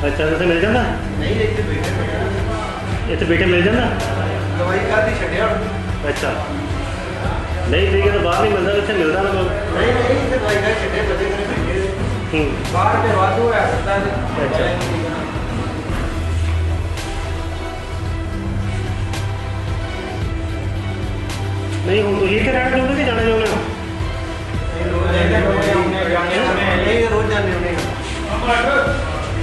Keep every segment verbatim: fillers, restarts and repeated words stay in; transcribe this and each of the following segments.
अच्छा तो मिल जाता नहीं इतने बैठे इतने बेटे मिल जाता दवाई खाती छड्या अच्छा नहीं ठीक है तो बाहर नहीं मिलता इतने मिलता ना नहीं नहीं इतने दवाई खा छड्या बजे करे बैठे बाहर पे वादू है सकता है अच्छा नहीं हूँ तो ये रहना चाहते कि जाना चाहते हो रोज जाने होने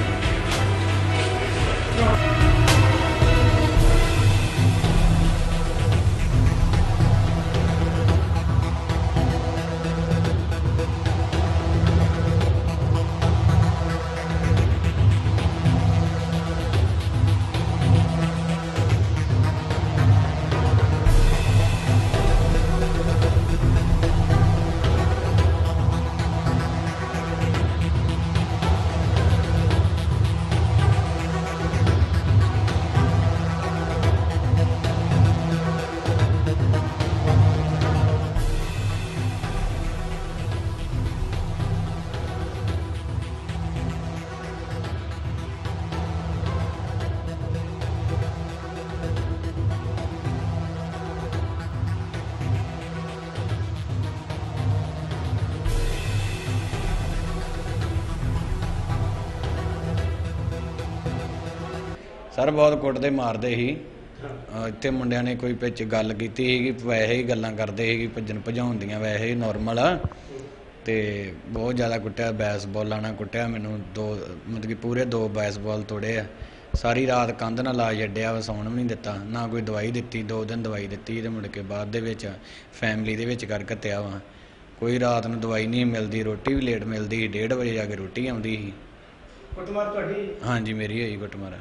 सर बहुत कुटते मारते ही इतने मुंडिया ने कोई पिछ गल की वैसे ही गल्लां करते ही भजन भजाउण दियां वैसे ही नॉर्मल तो बहुत ज़्यादा कुटिया बैसबॉल आना कुटिया मैनू दो मतलब कि पूरे दो बैसबॉल तोड़े आ सारी रात कंध ना ला छड्डिया सौण भी नहीं दिता ना कोई दवाई दी दो दिन दवाई दी तो मुड़ के बाद फैमिली दे विच कर घत्तिया वा कोई रात नूं दवाई नहीं मिलती रोटी भी लेट मिलती डेढ़ बजे जाके रोटी आउंदी सी हाँ जी मेरी हुई कुटमार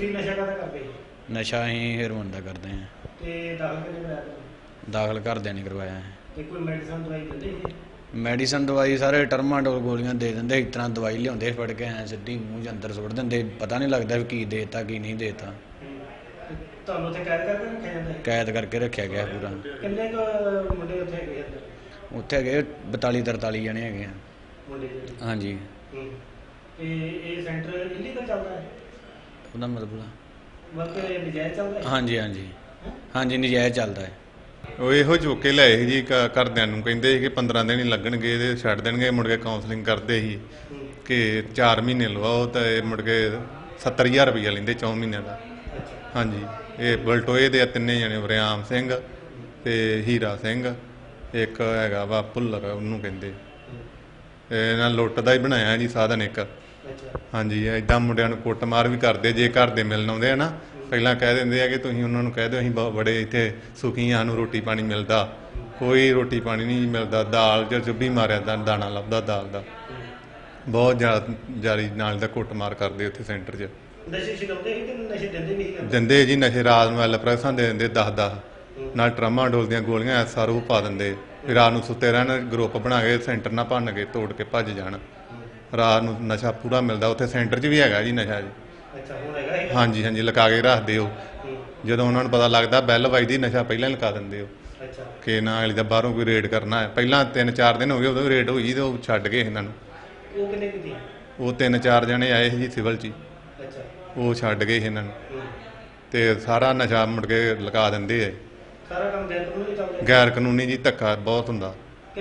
नशा अं हेरोइन का करते हैं दाखिल घरदियां ने करवाया है मैडिसन दवाई सारे टर्माडोल गोलियां दे देंगे इस तरह दवाई लिया फड़ के ऐ सीधी मूँह च अंदर सुट देंगे पता नहीं लगता भी की देता की नहीं देता कैद करके रखा गया पूरा उत्थे है बताली तरताली जने है हाँ जी हाँ जी हाँ जी हाँ जी नजायज़ चलता है ਉਹ ਇਹੋ ਚੁੱਕ ਕੇ ਲਿਆਏ ਸੀ ਜੀ ਘਰਦਿਆਂ ਨੂੰ ਕਹਿੰਦੇ ਸੀ ਕਿ ਪੰਦਰਾਂ ਦਿਨ ਹੀ ਲੱਗਣਗੇ ਤੇ ਛੱਡ ਦੇਣਗੇ ਮੁੜ ਕੇ ਕਾਉਂਸਲਿੰਗ ਕਰਦੇ ਸੀ ਕਿ ਚਾਰ ਮਹੀਨੇ ਲਵਾਓ ਤਾਂ ਇਹ ਮੁੜ ਕੇ ਸੱਤਰ ਹਜ਼ਾਰ ਰੁਪਈਆ ਲੈਂਦੇ ਚੌਂ ਮਹੀਨਿਆਂ ਦਾ ਹਾਂਜੀ ਇਹ ਬਲਟੋਏ ਦੇ ਤਿੰਨੇ ਜਣੇ ਵਰਿਆਮ ਸਿੰਘ ਤੇ ਹੀਰਾ ਸਿੰਘ ਇੱਕ ਹੈਗਾ ਵਾ ਭੁੱਲਰ ਉਹਨੂੰ ਕਹਿੰਦੇ ਇਹਨਾਂ ਲੁੱਟ ਦਾ ਹੀ ਬਣਾਇਆ ਜੀ ਸਾਧਨ ਇੱਕ ਹਾਂਜੀ ਇੱਦਾਂ ਮੁੰਡਿਆਂ ਨੂੰ ਕੁੱਟਮਾਰ ਵੀ ਕਰਦੇ ਜੇ ਘਰ ਦੇ ਮਿਲਣ ਆਉਂਦੇ ਆ ਨਾ ਪਹਿਲਾਂ ਕਹਿ ਦਿੰਦੇ ਆ ਕਿ ਤੁਸੀਂ ਉਹਨਾਂ ਨੂੰ ਕਹਿ ਦਿਓ ਅਸੀਂ ਬੜੇ ਇੱਥੇ ਸੁਖੀ ਸਾਨੂੰ ਰੋਟੀ ਪਾਣੀ ਮਿਲਦਾ ਕੋਈ ਰੋਟੀ ਪਾਣੀ ਨਹੀਂ ਮਿਲਦਾ ਦਾਲ ਜਾਂ ਚੁੱਭੀ ਮਾਰਿਆ ਦਾ ਦਾਣਾ ਲੱਭਦਾ ਦਾਲ ਦਾ ਬਹੁਤ ਜ਼ਿਆਦਾ ਜਾਰੀ ਨਾਲ ਦਾ ਕੁੱਟਮਾਰ ਕਰਦੇ ਉੱਥੇ ਸੈਂਟਰ 'ਚ ਦਿੰਦੇ ਜੀ ਨਸ਼ੇ ਰਾਤ ਨੂੰ ਐਲ ਪ੍ਰੈਸਾਂ ਦੇ ਦਿੰਦੇ ਦਸ ਦਸ ਨਾਲ ਟਰਮਾਂ ਡੋਲ ਦੀਆਂ ਗੋਲੀਆਂ ਸਾਰ ਉਹ ਪਾ ਦਿੰਦੇ ਰਾਤ ਨੂੰ ਸੁੱਤੇ ਰਹਿਣ ਗਰੁੱਪ ਬਣਾ ਕੇ ਸੈਂਟਰ ਨਾਲ ਭੰਨ ਕੇ ਤੋੜ ਕੇ ਭੱਜ ਜਾਣ ਰਾਤ ਨੂੰ ਨਸ਼ਾ ਪੂਰਾ ਮਿਲਦਾ ਉੱਥੇ ਸੈਂਟਰ 'ਚ ਵੀ ਹੈਗਾ ਜੀ ਨਸ਼ਾ ਜੀ ਹਾਂਜੀ ਹਾਂਜੀ ਲਗਾ ਕੇ ਰੱਖਦੇ ਹੋ ਜਦੋਂ ਉਹਨਾਂ ਨੂੰ ਪਤਾ ਲੱਗਦਾ ਬੈਲ ਵੱਜਦੀ ਨਸ਼ਾ ਪਹਿਲਾਂ ਲਗਾ ਦਿੰਦੇ ਹੋ ਕਿ ਨਾ ਵਾਲੀ ਦਾ ਬਾਹਰੋਂ ਕੋਈ ਰੇਡ ਕਰਨਾ ਹੈ ਪਹਿਲਾਂ ਤਿੰਨ ਚਾਰ ਦਿਨ ਹੋ ਗਏ ਉਦੋਂ ਰੇਡ ਹੋਈ ਤੇ ਉਹ ਛੱਡ ਗਏ ਇਹਨਾਂ ਨੂੰ ਉਹ ਤਿੰਨ ਚਾਰ ਜਣੇ ਆਏ ਸੀ ਜੀ ਸਿਵਲ 'ਚ ਉਹ ਛੱਡ ਗਏ ਇਹਨਾਂ ਨੂੰ ਤੇ ਸਾਰਾ ਨਸ਼ਾ ਮੁੜ ਕੇ ਲਗਾ ਦਿੰਦੇ ਆ ਗੈਰ ਕਾਨੂੰਨੀ ਜੀ ਧੱਕਾ ਬਹੁਤ ਹੁੰਦਾ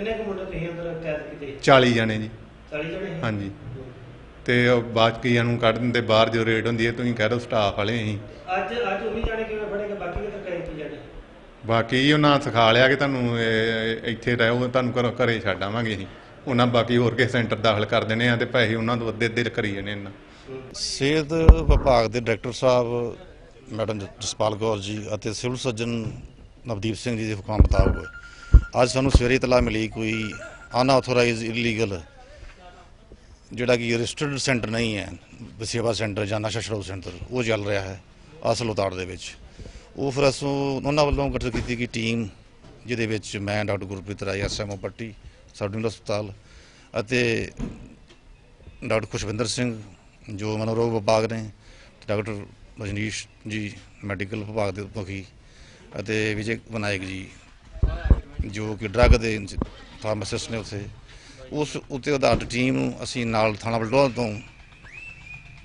ਚਾਲੀ ਜਣੇ ਜੀ ਹਾਂਜੀ ਤੇ ਬਾਅਦ ਕਈਆਂ ਨੂੰ ਕੱਢ ਦਿੰਦੇ ਬਾਹਰ ਜੋ ਰੇਡ ਹੁੰਦੀ ਹੈ ਤੁਸੀਂ ਕਹਿ ਦਿਓ ਸਟਾਫ ਵਾਲੇ ਅਸੀਂ ਅੱਜ ਅੱਜ ਉਹੀ ਜਾਣੇ ਕਿਵੇਂ ਫੜੇਗੇ ਬਾਕੀ ਕਿਤੇ ਕਹੇ ਕੀ ਜਾਣੇ ਬਾਕੀ ਉਹਨਾਂ ਸਿਖਾ ਲਿਆ ਕਿ ਤੁਹਾਨੂੰ ਇੱਥੇ ਰਹੋ ਤੁਹਾਨੂੰ ਘਰੋਂ ਘਰੇ ਛੱਡ ਆਵਾਂਗੇ ਅਸੀਂ ਉਹਨਾਂ ਬਾਕੀ ਹੋਰ ਕਿਸੇ ਸੈਂਟਰ ਦਾਖਲ ਕਰ ਦੇਣੇ ਆ ਤੇ ਪੈਸੇ ਉਹਨਾਂ ਤੋਂ ਅੱਧੇ ਅੱਧੇ ਕਰੀ ਜਾਣੇ ਇਹਨਾਂ ਸਿਹਤ ਵਿਭਾਗ ਦੇ ਡਾਇਰੈਕਟਰ ਸਾਹਿਬ ਮੈਡਮ ਜਸਪਾਲ ਕੌਰ ਜੀ ਅਤੇ ਸਿਵਲ ਸਰਜਨ ਨਵਦੀਪ ਸਿੰਘ ਜੀ ਦੇ ਹੁਕਮ ਮੁਤਾਬਕ ਅੱਜ ਸਾਨੂੰ ਸਵੇਰੇ ਇਤਲਾਹ ਮਿਲੀ ਕੋਈ ਅਨਆਥੋਰਾਈਜ਼ ਇਲੀਗਲ ਜਿਹੜਾ ਕਿ ਰਜਿਸਟਰਡ ਸੈਂਟਰ ਨਹੀਂ ਹੈ ਵਸੇਵਾ ਸੈਂਟਰ ਜਾਂ ਨਸ਼ਾ ਛੁਡਾਊ ਸੈਂਟਰ ਉਹ ਚੱਲ ਰਿਹਾ ਹੈ ਅਸਲ ਉਤਾੜ ਦੇ ਵਿੱਚ ਉਹ ਫਿਰ ਅਸੀਂ ਉਹਨਾਂ ਵੱਲੋਂ ਗਠਿਤ ਕੀਤੀ ਗਈ ਟੀਮ ਜਿਹਦੇ ਵਿੱਚ ਮੈਂ doctor Gurpreet Rai S M O Patti sub divisional ਹਸਪਤਾਲ ਅਤੇ ਡਾਕਟਰ ਖੁਸ਼ਵਿੰਦਰ ਸਿੰਘ ਜੋ ਮਨੋਰੋਗ ਵਿਭਾਗ ਨੇ ਡਾਕਟਰ ਰਜਨੀਸ਼ ਜੀ ਮੈਡੀਕਲ ਵਿਭਾਗ ਦੇ ਮੁਖੀ ਅਤੇ ਵਿਜੇ ਵਿਨਾਇਕ ਜੀ ਜੋ ਕਿ ਡਰੱਗ ਦੇ ਫਾਰਮਾਸਿਸਟ ਨੇ ਉੱਥੇ ਉਸ ਉੱਤੇ ਆਧਾਰਿਤ ਟੀਮ ਨੂੰ ਅਸੀਂ ਨਾਲ ਥਾਣਾ ਬਲਟੋਹਾ ਤੋਂ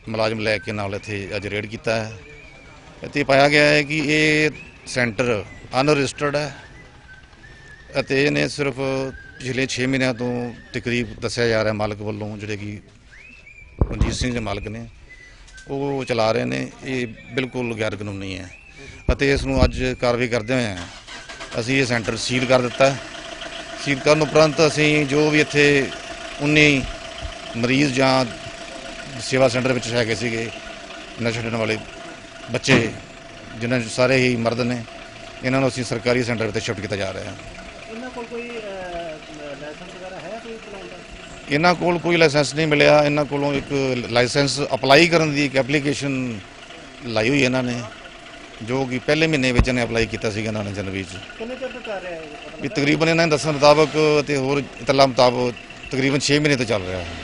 ਮੁਲਾਜ਼ਮ ਲੈ ਕੇ ਨਾਲ ਇੱਥੇ ਅੱਜ ਰੇਡ ਕੀਤਾ ਹੈ। ਇੱਥੇ ਪਾਇਆ ਗਿਆ ਹੈ ਕਿ ਇਹ ਸੈਂਟਰ ਅਨਰਜਿਸਟਰਡ ਹੈ ਅਤੇ ਇਹਨੇ ਸਿਰਫ ਪਿਛਲੇ ਛੇ ਮਹੀਨਿਆਂ ਤੋਂ ਤਕਰੀਬ ਦੱਸਿਆ ਜਾ ਰਿਹਾ ਮਾਲਕ ਵੱਲੋਂ, ਜਿਹੜੇ ਕਿ ਮਨਜੀਤ ਸਿੰਘ ਦੇ ਮਾਲਕ ਨੇ, ਉਹ ਚਲਾ ਰਹੇ ਨੇ। ਇਹ ਬਿਲਕੁਲ ਗੈਰ ਕਾਨੂੰਨੀ ਹੈ ਅਤੇ ਇਸ ਨੂੰ ਅੱਜ ਕਾਰਵਾਈ ਕਰਦੇ ਹੋਏ ਅਸੀਂ ਇਹ ਸੈਂਟਰ ਸੀਲ ਕਰ ਦਿੱਤਾ। ਸੀਲ ਕਰਨ ਉਪਰੰਤ ਅਸੀਂ ਜੋ ਵੀ ਇੱਥੇ ਉੱਨੀ ਮਰੀਜ਼ ਜਾਂ ਸੇਵਾ ਸੈਂਟਰ ਵਿੱਚ ਹੈਗੇ ਸੀਗੇ ਨਸ਼ਾ ਛੱਡਣ ਵਾਲੇ ਬੱਚੇ, ਜਿਨ੍ਹਾਂ 'ਚ ਸਾਰੇ ਹੀ ਮਰਦ ਨੇ, ਇਹਨਾਂ ਨੂੰ ਅਸੀਂ ਸਰਕਾਰੀ ਸੈਂਟਰ ਵਿੱਚ ਸ਼ਿਫਟ ਕੀਤਾ ਜਾ ਰਿਹਾ ਹੈ। ਇਹਨਾਂ ਕੋਲ ਕੋਈ ਲਾਇਸੈਂਸ ਵਗੈਰਾ ਹੈ ਕੋਈ ਚਲਾਉਣ ਦਾ? ਇਹਨਾਂ ਕੋਲ ਕੋਈ ਲਾਇਸੈਂਸ ਨਹੀਂ ਮਿਲਿਆ। ਇਹਨਾਂ ਕੋਲੋਂ ਇੱਕ ਲਾਇਸੈਂਸ ਅਪਲਾਈ ਕਰਨ ਦੀ ਇੱਕ ਐਪਲੀਕੇਸ਼ਨ ਲਾਈ ਹੋਈ ਇਹਨਾਂ ਨੇ, ਜੋ ਕਿ ਪਹਿਲੇ ਮਹੀਨੇ ਵਿੱਚ ਇਹਨੇ ਅਪਲਾਈ ਕੀਤਾ ਸੀਗਾ ਇਹਨਾਂ ਨੇ ਜਨਵਰੀ 'ਚ। ਕਿੰਨੇ ਚਿਰ ਤੋਂ ਕਰ ਰਿਹਾ ਹੈ ਵੀ ਤਕਰੀਬਨ ਇਹਨਾਂ ਦੇ ਦੱਸਣ ਮੁਤਾਬਕ ਅਤੇ ਹੋਰ ਇਤਲਾ ਮੁਤਾਬਕ ਤਕਰੀਬਨ ਛੇ ਮਹੀਨੇ ਤੋਂ ਚੱਲ ਰਿਹਾ ਹੈ।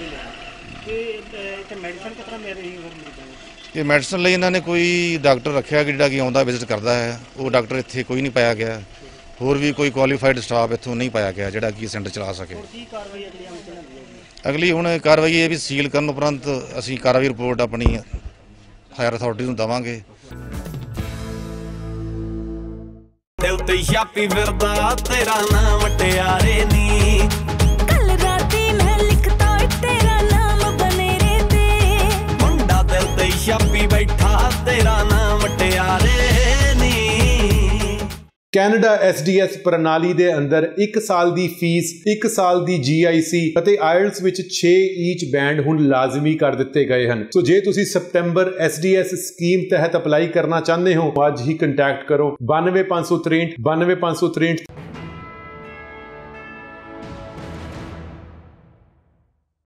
ਇੱਥੇ ਮੈਡੀਸਨ ਕਿਸ ਤਰ੍ਹਾਂ ਮਿਲ ਰਹੀ ਹੈ ਮਰੀਜ਼ਾਂ ਨੂੰ? ਇਹ ਮੈਡੀਸਨ ਲਈ ਇਹਨਾਂ ਨੇ ਕੋਈ ਡਾਕਟਰ ਰੱਖਿਆ ਕਿ ਜਿਹੜਾ ਕਿ ਆਉਂਦਾ ਵਿਜ਼ਿਟ ਕਰਦਾ ਹੈ। ਉਹ ਡਾਕਟਰ ਇੱਥੇ ਕੋਈ ਨਹੀਂ ਪਾਇਆ ਗਿਆ। ਹੋਰ ਵੀ ਕੋਈ ਕੁਆਲੀਫਾਈਡ ਸਟਾਫ ਇੱਥੋਂ ਨਹੀਂ ਪਾਇਆ ਗਿਆ ਜਿਹੜਾ ਕਿ ਸੈਂਟਰ ਚਲਾ ਸਕੇ। ਕੀ ਕਾਰਵਾਈ ਅਗਲੀ ਆਉਣ ਚਾਹੀਦੀ ਹੈ? ਅਗਲੀ ਹੁਣ ਕਾਰਵਾਈ ਇਹ ਵੀ ਸੀਲ ਕਰਨ ਉਪਰੰਤ ਅਸੀਂ ਕਾਰਵਾਈ ਰਿਪੋਰਟ ਆਪਣੀ ਹਾਇਰ ਅਥਾਰਟੀ ਨੂੰ ਦੇਵਾਂਗੇ। ਤੇ ਉੱਤੇ ਛਾਪੀ ਫਿਰਦਾ ਤੇਰਾ ਨਾਮ ਮਟਿਆਰੇ ਨੀ, ਕੱਲ ਰਾਤੀ ਮੈਂ ਲਿਖਤਾ ਤੇਰਾ ਨਾਮ ਬਨੇਰੇ ਤੇ, ਮੁੰਡਾ ਦਿਲ ਤੇ ਛਾਪੀ ਬੈਠਾ ਤੇਰਾ ਨਾਮ ਮਟਿਆਰੇ ਨੀ। ਕੈਨੇਡਾ ਐਸ ਡੀ ਐਸ ਪ੍ਰਣਾਲੀ ਦੇ ਅੰਦਰ ਇੱਕ ਸਾਲ ਦੀ ਫੀਸ, ਇੱਕ ਸਾਲ ਦੀ ਜੀ ਆਈ ਸੀ ਅਤੇ ਆਇਲਟਸ ਵਿੱਚ ਛੇ ਈਚ ਬੈਂਡ ਹੁਣ ਲਾਜ਼ਮੀ ਕਰ ਦਿੱਤੇ ਗਏ ਹਨ। ਸੋ ਜੇ ਤੁਸੀਂ ਸਤੰਬਰ ਐਸ ਡੀ ਐਸ ਸਕੀਮ ਤਹਿਤ ਅਪਲਾਈ ਕਰਨਾ ਚਾਹੁੰਦੇ ਹੋ, ਅੱਜ ਹੀ ਕੰਟੈਕਟ ਕਰੋ ਬਾਨਵੇਂ ਪੰਜ ਸੌ ਤਰੇਂਹਠ ਬਾਨਵੇਂ ਪੰਜ ਸੌ ਤਰੇਂਹਠ।